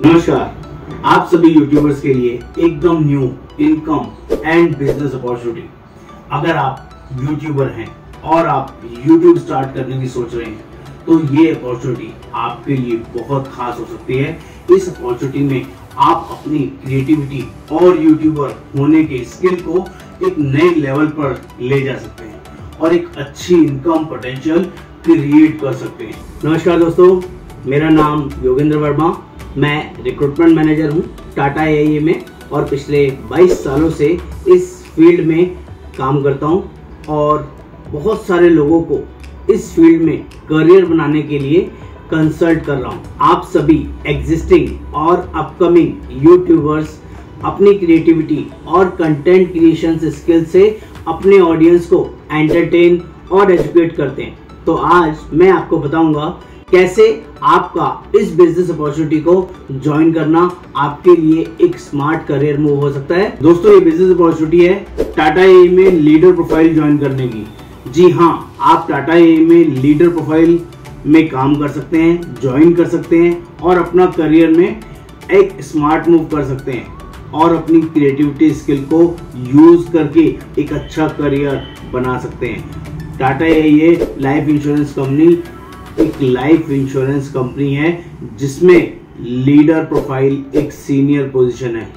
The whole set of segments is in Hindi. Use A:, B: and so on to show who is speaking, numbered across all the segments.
A: नमस्कार, आप सभी यूट्यूबर्स के लिए एकदम new income and business opportunity. अगर आप यूट्यूबर हैं और आप यूट्यूब स्टार्ट करने की सोच रहे हैं तो ये अपॉर्चुनिटी आपके लिए बहुत खास हो सकती है। इस अपॉर्चुनिटी में आप अपनी क्रिएटिविटी और यूट्यूबर होने के स्किल को एक नए लेवल पर ले जा सकते हैं और एक अच्छी इनकम पोटेंशियल क्रिएट कर सकते हैं। नमस्कार दोस्तों, मेरा नाम योगेंद्र वर्मा, मैं रिक्रूटमेंट मैनेजर हूं टाटा एआईए में और पिछले 22 सालों से इस फील्ड में काम करता हूं और बहुत सारे लोगों को इस फील्ड में करियर बनाने के लिए कंसल्ट कर रहा हूं। आप सभी एग्जिस्टिंग और अपकमिंग यूट्यूबर्स अपनी क्रिएटिविटी और कंटेंट क्रिएशन स्किल से अपने ऑडियंस को एंटरटेन और एजुकेट करते हैं। तो आज मैं आपको बताऊंगा कैसे आपका इस बिजनेस अपॉर्चुनिटी को ज्वाइन करना आपके लिए एक स्मार्ट करियर मूव हो सकता है। दोस्तों, ये बिजनेस अपॉर्चुनिटी है टाटा एआईए में लीडर प्रोफाइल ज्वाइन करने की। जी हाँ, आप टाटा एआईए में लीडर प्रोफाइल में काम कर सकते हैं, ज्वाइन कर सकते हैं और अपना करियर में एक स्मार्ट मूव कर सकते हैं और अपनी क्रिएटिविटी स्किल को यूज करके एक अच्छा करियर बना सकते हैं। Tata AIA life insurance company एक लाइफ इंश्योरेंस कंपनी है जिसमें लीडर प्रोफाइल एक सीनियर पोजीशन है,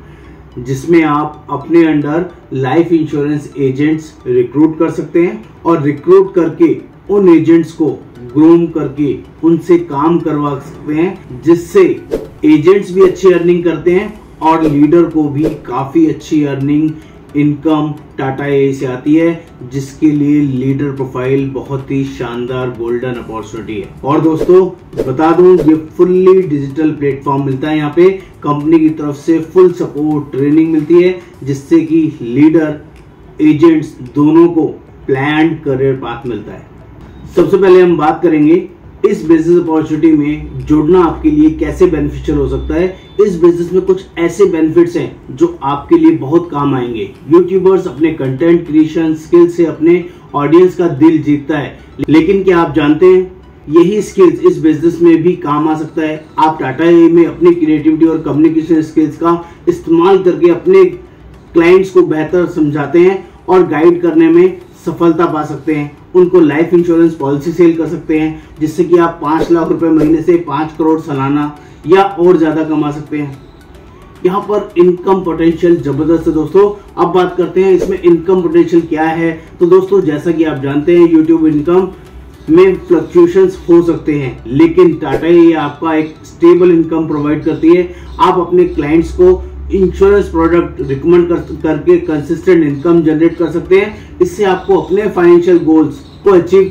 A: जिसमें आप अपने under life insurance agents recruit कर सकते हैं और रिक्रूट करके उन एजेंट्स को ग्रूम करके उनसे काम करवा सकते हैं, जिससे एजेंट्स भी अच्छी अर्निंग करते हैं और लीडर को भी काफी अच्छी अर्निंग इनकम टाटा एआईए से आती है, जिसके लिए लीडर प्रोफाइल बहुत ही शानदार गोल्डन अपॉर्चुनिटी है। और दोस्तों, बता दूं, ये फुल्ली डिजिटल प्लेटफॉर्म मिलता है। यहाँ पे कंपनी की तरफ से फुल सपोर्ट ट्रेनिंग मिलती है, जिससे कि लीडर एजेंट्स दोनों को प्लान्ड करियर पाथ मिलता है। सबसे पहले हम बात करेंगे इस बिजनेस अपॉर्चुनिटी में जुड़ना आपके लिए कैसे बेनिफिशियल हो सकता है। इस बिजनेस में कुछ ऐसे बेनिफिट्स हैं जो आपके लिए बहुत काम आएंगे। यूट्यूबर्स अपने कंटेंट क्रिएशन स्किल से अपने ऑडियंस का दिल जीतता है, लेकिन क्या आप जानते हैं यही स्किल्स इस बिजनेस में भी काम आ सकता है। आप टाटा एआईए में अपनी क्रिएटिविटी और कम्युनिकेशन स्किल्स का इस्तेमाल करके अपने क्लाइंट्स को बेहतर समझाते हैं और गाइड करने में सफलता पा सकते हैं। उनको लाइफ इंश्योरेंस पॉलिसी सेल कर सकते हैं, जिससे कि आप 5 लाख रुपए महीने से 5 करोड़ सालाना या और ज्यादा कमा सकते हैं। यहाँ पर इनकम पोटेंशियल जबरदस्त है दोस्तों। अब बात करते हैं इसमें इनकम पोटेंशियल क्या है। तो दोस्तों, जैसा कि आप जानते हैं यूट्यूब इनकम में फ्लक्चुएशंस हो सकते हैं, लेकिन टाटा एआईए आपका एक स्टेबल इनकम प्रोवाइड करती है। आप अपने क्लाइंट्स को इंश्योरेंस प्रोडक्ट रिकमेंड करके कंसिस्टेंट इनकम जनरेट कर सकते हैं। इससे आपको अपने फाइनेंशियल गोल्स को अचीव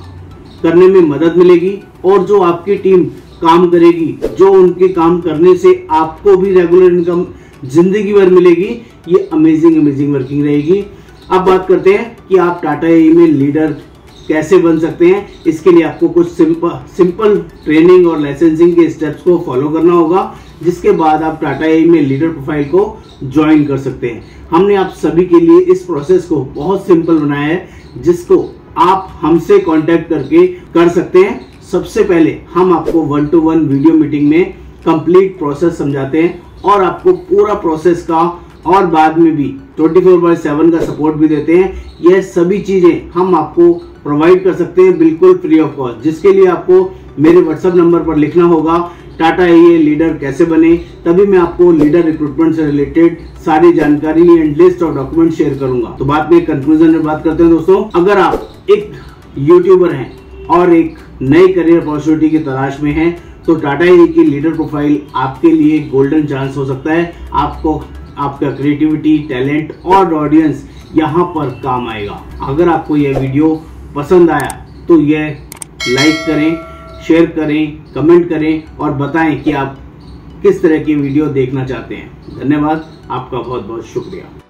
A: करने में मदद मिलेगी और जो आपकी टीम काम करेगी, जो उनके काम करने से आपको भी रेगुलर इनकम जिंदगी भर मिलेगी, ये अमेजिंग वर्किंग रहेगी। अब बात करते हैं कि आप टाटा एआईए में लीडर कैसे बन सकते हैं। इसके लिए आपको कुछ सिंपल ट्रेनिंग और लाइसेंसिंग के स्टेप्स को फॉलो करना होगा, जिसके बाद आप टाटा एआईए में लीडर प्रोफाइल को ज्वाइन कर सकते हैं। हमने आप सभी के लिए इस प्रोसेस को बहुत सिंपल बनाया है, जिसको आप हमसे कांटेक्ट करके कर सकते हैं। सबसे पहले हम आपको 1-to-1 वीडियो मीटिंग में कंप्लीट प्रोसेस समझाते हैं और आपको पूरा प्रोसेस का और बाद में भी 24/7 का सपोर्ट भी देते हैं। यह सभी चीजें हम आपको प्रोवाइड कर सकते हैं बिल्कुल फ्री ऑफ कॉस्ट, जिसके लिए आपको मेरे व्हाट्सएप नंबर पर लिखना होगा टाटा एआईए लीडर कैसे बने। तभी मैं आपको लीडर रिक्रूटमेंट से रिलेटेड सारी जानकारी एंड लिस्ट और डॉक्यूमेंट शेयर करूंगा। तो बात में कंक्लूजन में बात करते हैं दोस्तों, अगर आप एक यूट्यूबर हैं और एक नई करियर अपॉर्चुनिटी की तलाश में हैं, तो टाटा एआईए की लीडर प्रोफाइल आपके लिए गोल्डन चांस हो सकता है। आपको आपका क्रिएटिविटी, टैलेंट और ऑडियंस यहाँ पर काम आएगा। अगर आपको यह वीडियो पसंद आया तो यह लाइक करें, शेयर करें, कमेंट करें और बताएं कि आप किस तरह की वीडियो देखना चाहते हैं। धन्यवाद, आपका बहुत बहुत शुक्रिया।